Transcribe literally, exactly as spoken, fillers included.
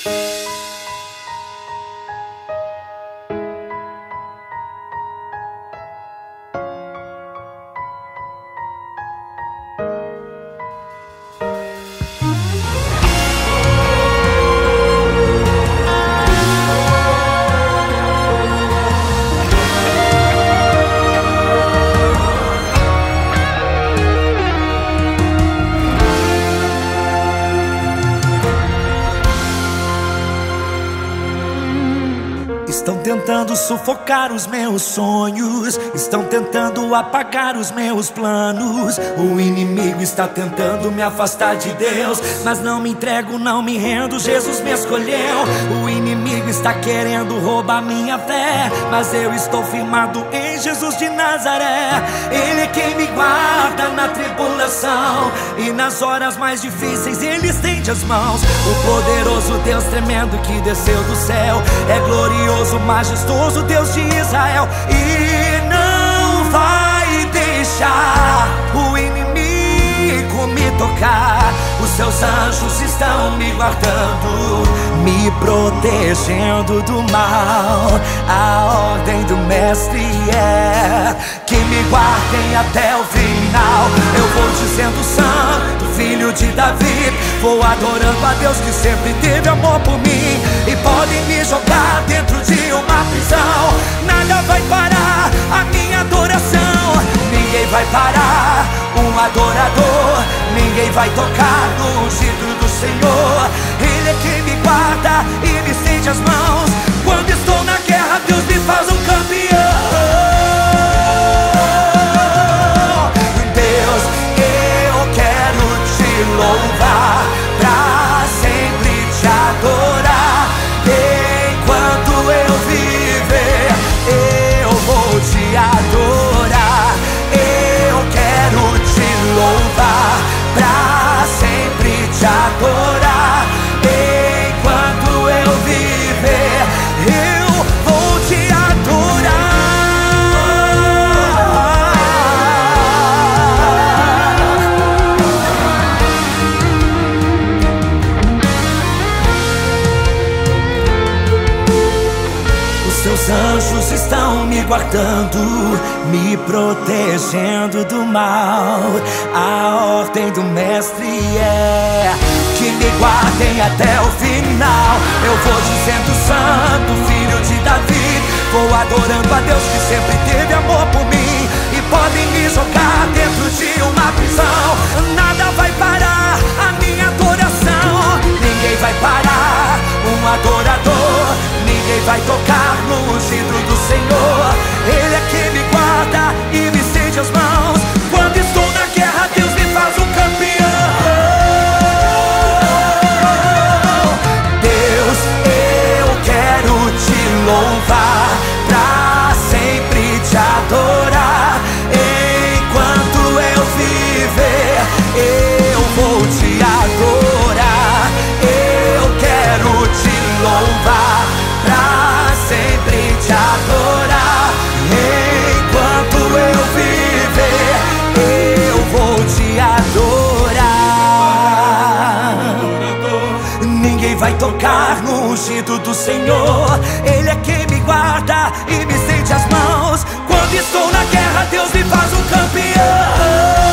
Estão tentando sufocar os meus sonhos, estão tentando apagar os meus planos. O inimigo está tentando me afastar de Deus, mas não me entrego, não me rendo, Jesus me escolheu. O inimigo está querendo roubar minha fé, mas eu estou firmado em Jesus de Nazaré. Ele é quem me guarda na tribulação, e nas horas mais difíceis Ele estende as mãos. O poderoso Deus tremendo que desceu do céu é glorioso, majestoso Deus de Israel, e não vai deixar o inimigo me tocar. Os seus anjos estão me guardando, me protegendo do mal. A ordem do mestre é que me guardem até o final. Eu vou dizendo santo, filho de Davi, vou adorando a Deus que sempre teve amor por mim. E podem me jogar dentro de uma prisão, nada vai parar a minha adoração. Ninguém vai parar um adorador, ninguém vai tocar no ungido do Senhor. Ele é quem me guarda e me estende as mãos. Quando estou na guerra, Deus me faz um campeão. Deus, eu quero te louvar, pra sempre te adorar. Enquanto eu viver, eu vou te adorar. Eu quero te louvar, pra sempre te adorar. Enquanto eu viver, eu vou te adorar. Os seus anjos estão me guardando, me protegendo do mal. A ordem do mestre é que me guardem até o final. Eu vou dizendo santo, filho de Davi, vou adorando a Deus que sempre teve amor por mim. E podem me jogar dentro de uma prisão, nada vai parar a minha adoração. Ninguém vai parar um adorador, ninguém vai tocar no ungido do Senhor. Ele é quem me guarda e me estende as mãos. Quando estou na guerra, Deus me faz um campeão. Deus, eu quero te louvar, pra sempre te adorar. Enquanto eu viver, eu vou te adorar. Eu quero te louvar, pra sempre te adorar. Enquanto eu viver, eu vou te adorar. Ninguém vai tocar no ungido do Senhor. Ele é quem me guarda e me estende as mãos. Quando estou na guerra, Deus me faz um campeão.